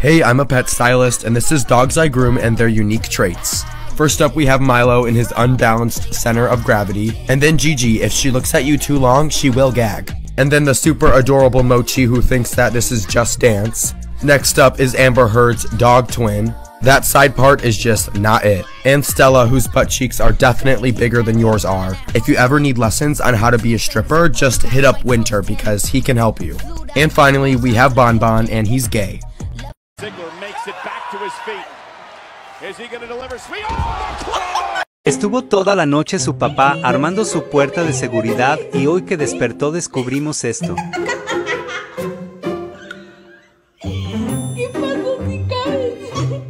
Hey, I'm a pet stylist, and this is dogs I groom and their unique traits. First up, we have Milo in his unbalanced center of gravity, and then Gigi. If she looks at you too long, she will gag. And then the super adorable Mochi, who thinks that this is just dance. Next up is Amber Heard's dog twin. That side part is just not it. And Stella, whose butt cheeks are definitely bigger than yours are. If you ever need lessons on how to be a stripper, just hit up Winter because he can help you. And finally, we have Bon Bon, and he's gay. Ziggler makes it back to his feet. Is he going to deliver sweet? Oh, Estuvo toda la noche su papá armando su puerta de seguridad y hoy que despertó descubrimos esto. ¿Qué pasó si cabes?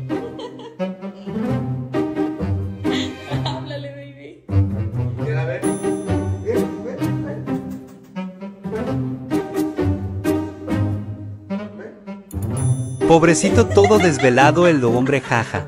Háblale, baby. A ver. Pobrecito todo desvelado el hombre jaja.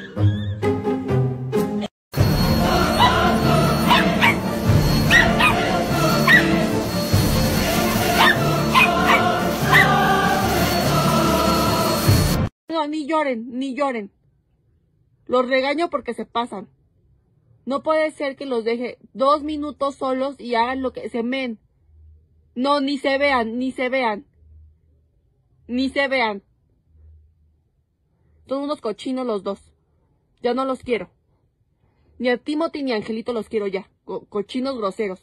No, ni lloren, ni lloren. Los regaño porque se pasan. No puede ser que los deje 2 minutos solos y hagan lo que se men. No, ni se vean, ni se vean. Ni se vean. Son unos cochinos los dos. Ya no los quiero. Ni a Timothy ni a Angelito los quiero ya. Cochinos groseros.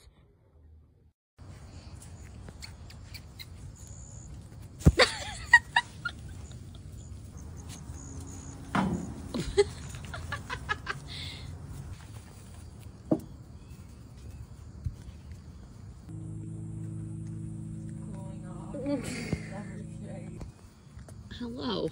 Hello.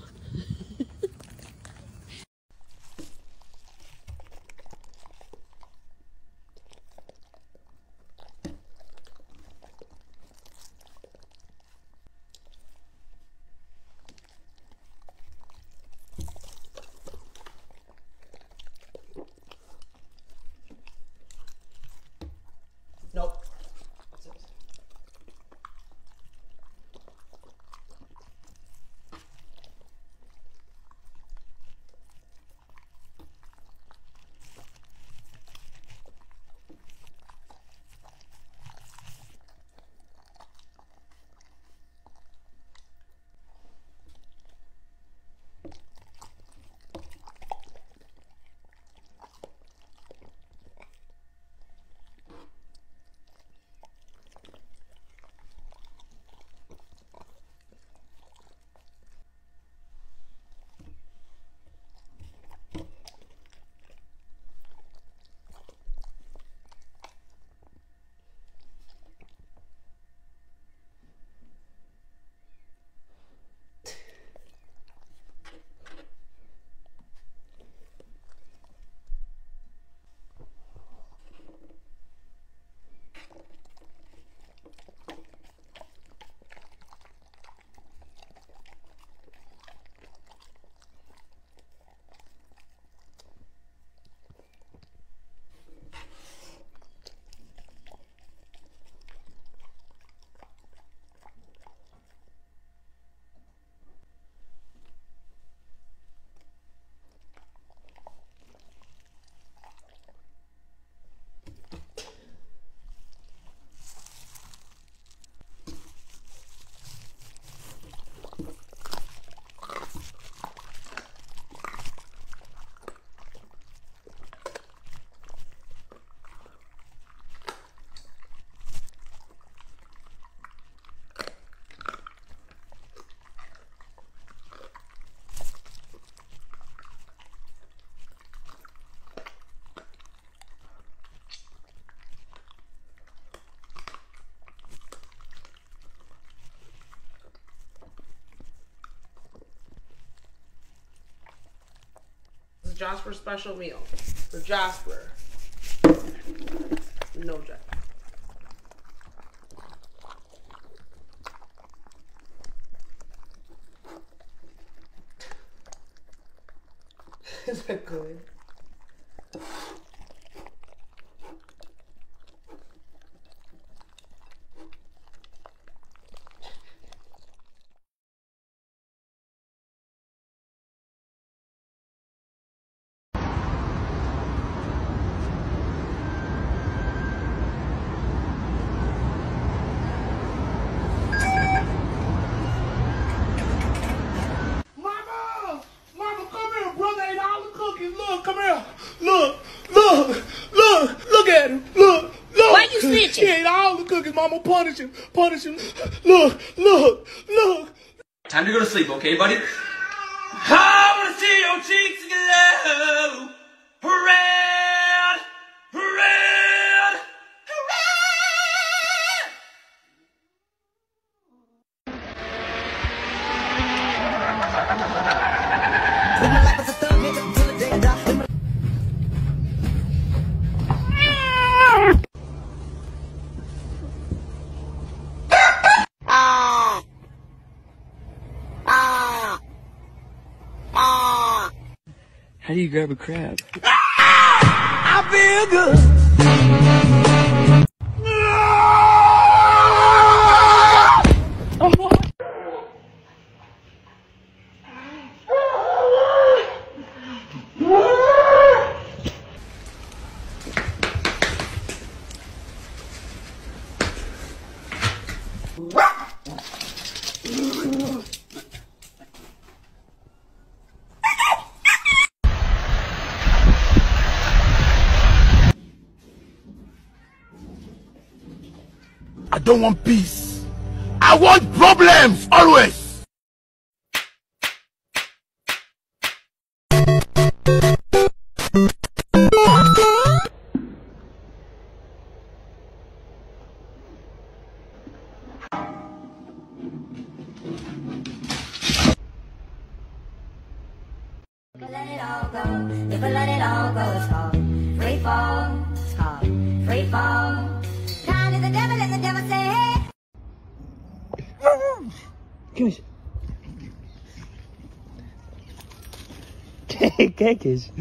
Nope. Jasper special meal for Jasper. No Jack. Is that good? Mama, punish him. Punish him. Look, look, look. Time to go to sleep, okay, buddy? I wanna see your cheeks glow. Red, red, How do you grab a crab? I feel good. I don't want peace. I want problems, always. Let it all go. If I let it all go, it's called free fall. It's called free fall. Kind of the devil and the devil say, hey. Gosh. ¿Qué es?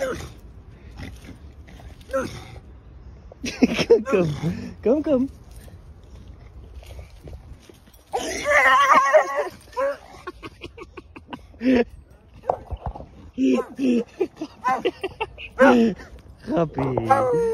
Come. Happy.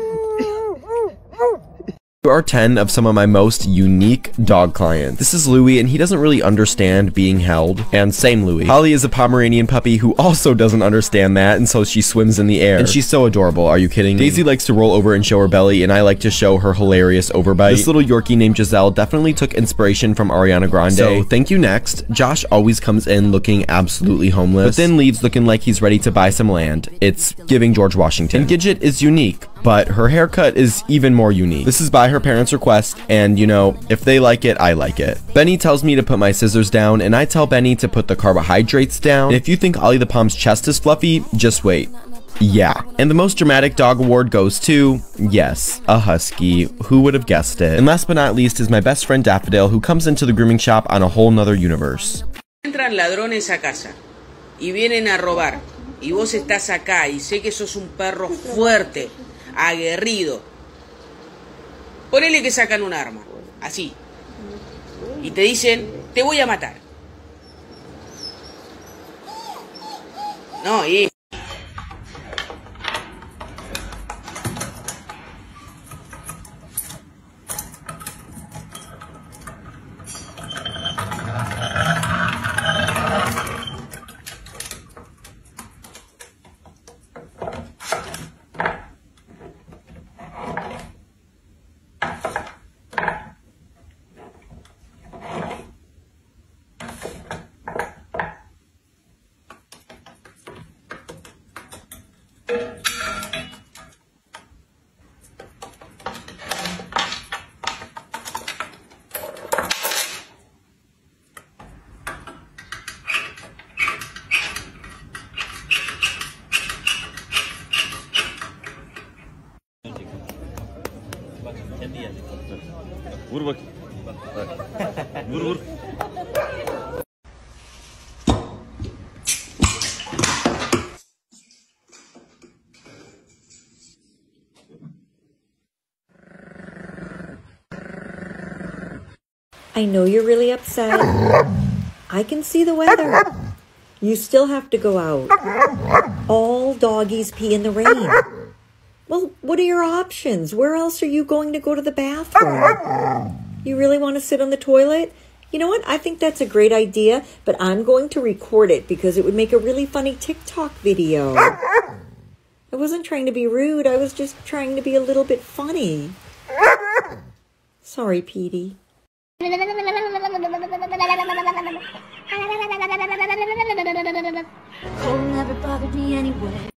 Here are 10 of some of my most unique dog clients. This is Louie, and he doesn't really understand being held. And same Louie. Holly is a Pomeranian puppy who also doesn't understand that, and so she swims in the air. And she's so adorable, are you kidding me? Daisy likes to roll over and show her belly, and I like to show her hilarious overbite. This little Yorkie named Giselle definitely took inspiration from Ariana Grande. So thank you next. Josh always comes in looking absolutely homeless, but then leaves looking like he's ready to buy some land. It's giving George Washington. And Gidget is unique, but her haircut is even more unique. This is by her parents' request, and you know, if they like it, I like it. Benny tells me to put my scissors down, and I tell Benny to put the carbohydrates down. And if you think Ollie the Pom's chest is fluffy, just wait. Yeah. And the most dramatic dog award goes to, yes, a husky. Who would have guessed it? And last but not least is my best friend Daffodil, who comes into the grooming shop on a whole nother universe. Entran ladrones a casa y vienen a robar, y vos estás acá y sé que sos un perro fuerte, aguerrido. Ponele que sacan un arma, así, y te dicen, te voy a matar. No, y... Vur bak. Vur. I know you're really upset. I can see the weather. You still have to go out. All doggies pee in the rain. Well, what are your options? Where else are you going to go to the bathroom? You really want to sit on the toilet? You know what? I think that's a great idea, but I'm going to record it because it would make a really funny TikTok video. I wasn't trying to be rude. I was just trying to be a little bit funny. Sorry, Petey. Cold never bothered me anyway.